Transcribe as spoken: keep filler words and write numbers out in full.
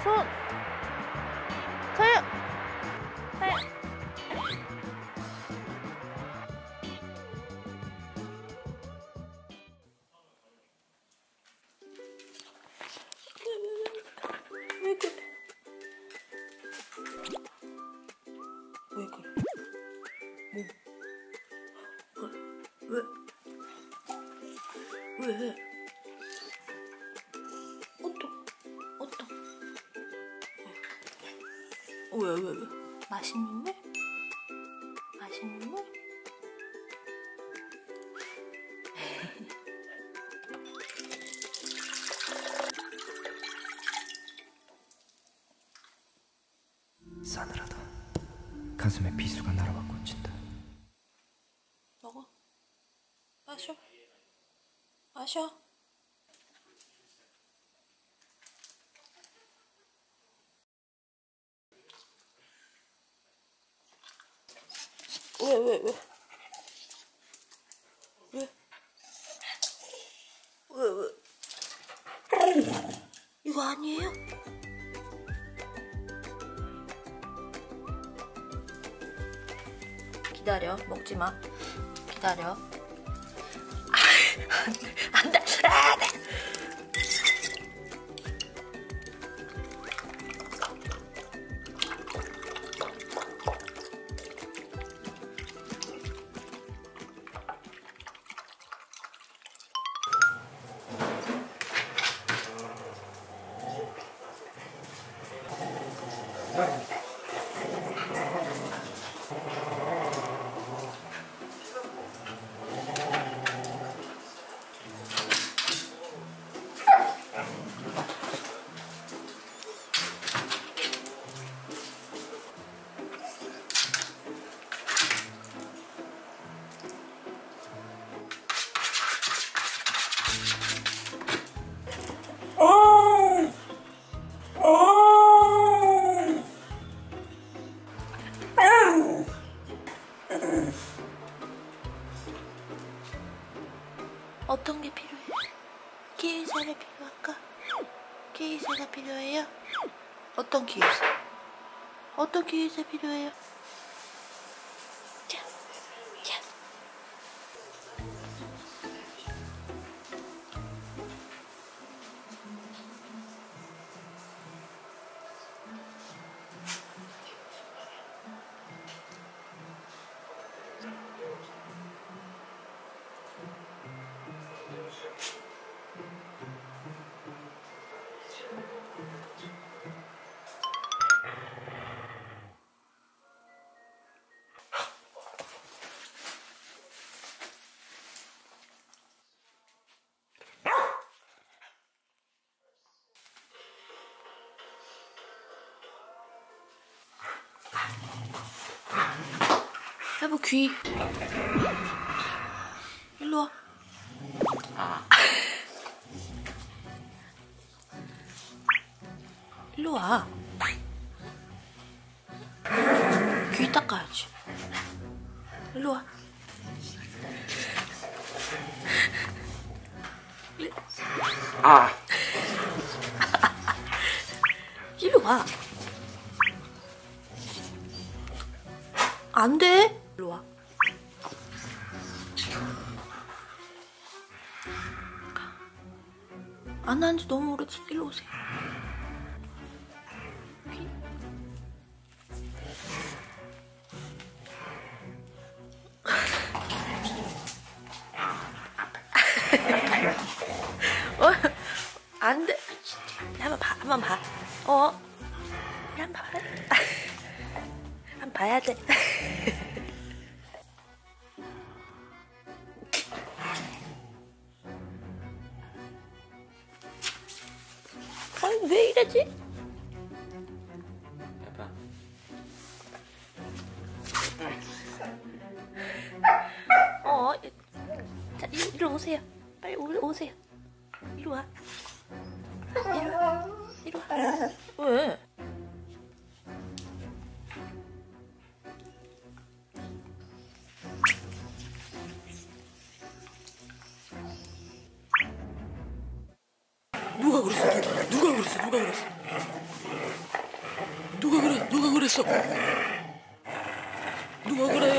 손. 서요. 서요. 왜 그래? 왜 그래? 뭐? 왜? 왜? 어떤? 어떤? 왜? 왜? 왜? 맛있는 물? 맛있는 물? 싸늘하다. 가슴에 비수가 날아와 꽂힌다. 먹어. 마셔. 마셔. 왜, 왜, 왜? 왜? 왜, 왜? 이거 아니에요? 기다려, 먹지 마. 기다려. 안 돼, 안 돼. 어떤 게 필요해? 기의사가 필요할까? 기의사가 필요해요? 어떤 기의사? 어떤 기의사 필요해요? 자, 자. 여보 귀 일로 와. 아. 일로 와. 귀 닦아야지. 일로 와. 일... 아. 일로 와. 안 돼. 일로 와. 안 한 지 너무 오래됐어. 일로 오세요. 귀. 어? 안 돼. 한번 봐. 한번 봐. 어? 한번 봐. 한번 봐야 돼. 아니 왜 이러지? 해봐. 어, 자 이리, 이리 오세요. 빨리 오, 오세요. 이리 와. 이리 와. 이리 와. 왜? 누가 그랬어? 누가 그랬어? 누가 그랬어? 누가 그래? 누가 그랬어? 누가 그래?